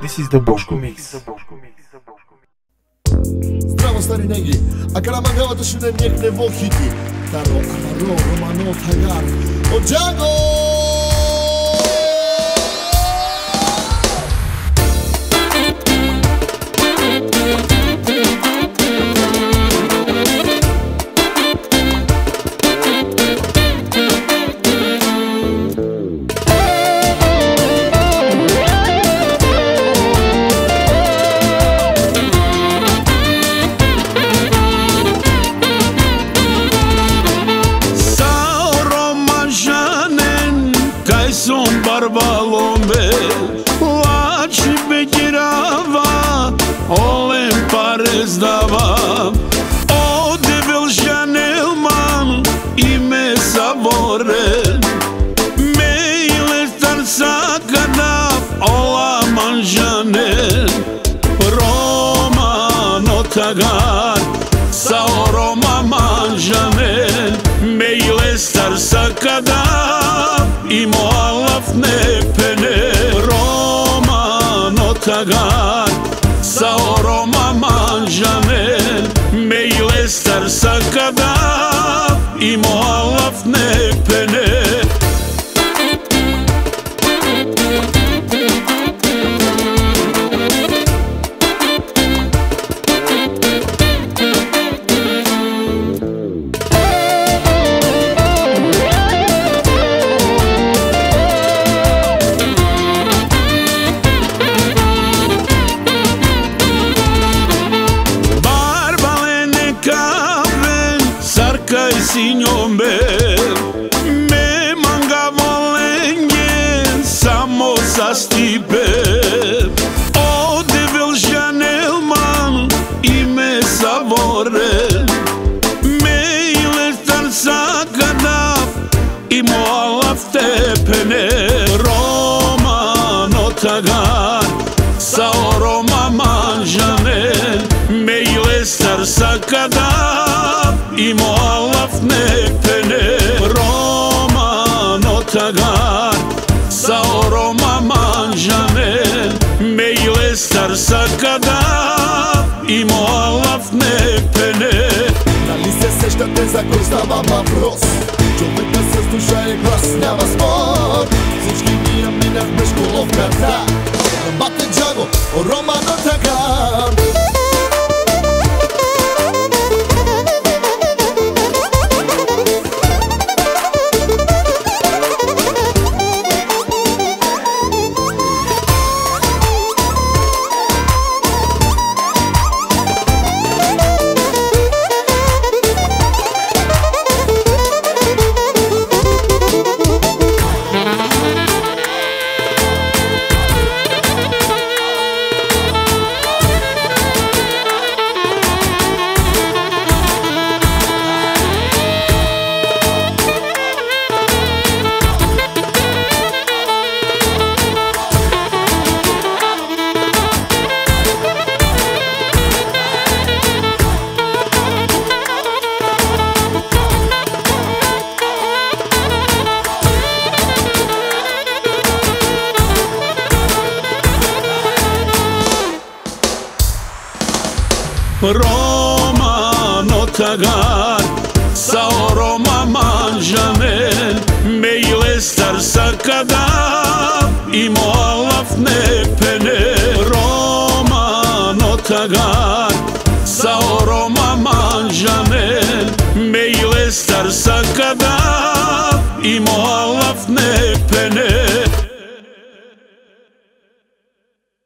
This is the Boško Mix. Zdravo stari negi, a kada magavate še ne njekne vohiti Taro, amaro, romano, tagar, ođago! Barbalombe, lači beđirava, olem parez dava. Ode Velžanelman ime savore, mejle starca kada ola manžane. Roma notagar, sao Roma manžane, mejle starca kada imo alaf ne pene. Roma notagar, sao Roma manžane, mejle starca kada imo alaf ne pene. Signome, me manga volenje samo za stipe. Ode Velžanelman ime savore, mejle starca kada imo alaf tepene. Roma notagar, sao Roma manžane, mejle starca kada imo alaf ne pene. Roma notagar, sao Roma manžane, mejle starca kada imo alaf ne pene. Da li se seštate za koji stava въпрос? Човека с душа и глас няма спор. Всички ние минахме школовката. Бате Джаго, Рома нотагар. Roma notagar, sao Roma manžane, mejle starca kada imo alaf ne pene. Roma notagar, sao Roma manžane, mejle starca kada imo